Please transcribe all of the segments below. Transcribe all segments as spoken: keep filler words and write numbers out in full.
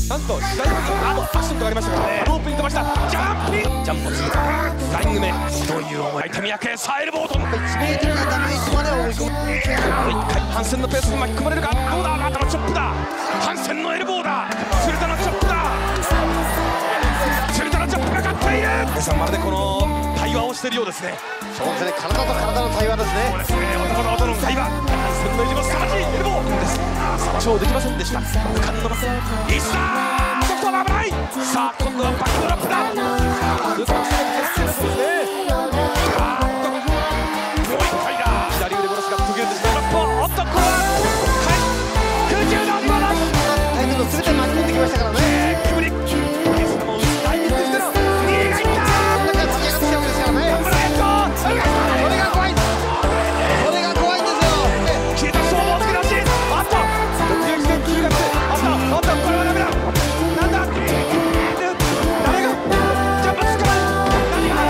なんと試合後にあアクシデントがありましたからね。ロープに飛ばしたジャンピンジャンプをするフライング目どういう思い相手三宅さあエルボートいちメートルがダメージまで追い込む一回ハンセンのペースに巻き込まれるかどうだ新たなチョップだハンセンのエルボーだ鶴田のチョップだ鶴田のチョップが勝っている皆さんまるでこの対話をしているようですね。 そうですね、体と体の対話ですね。 そうですね、男と男の対話ハンセンのエルボーすさまじいエルボーです超できませんでした。無冠のバスイッサーソフトは危ないさあ今度はバックドロップだずっとですね。あーっともう一回だ左腕殺しが途切れてしまうドロップおっとこれははい空中のバランスタイムの全て巻き込んできましたからね。 キブリックゲストも大ヒットしてのにがいったこんな感じで突き上がってきたわけですからね。 頑張れエットこれが怖いこれが怖いんですよ。 消えた勝負をつけ出しあっと突撃戦中学あっとあっとこれはダメだなんだ誰がジャンプつかない何が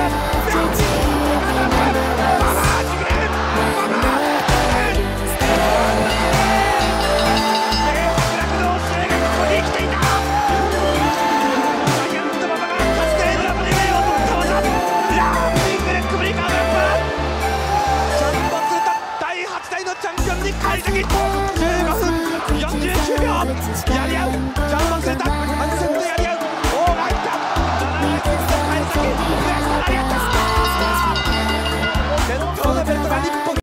返り咲きじゅうごふんよんじゅうきゅうびょうやり合う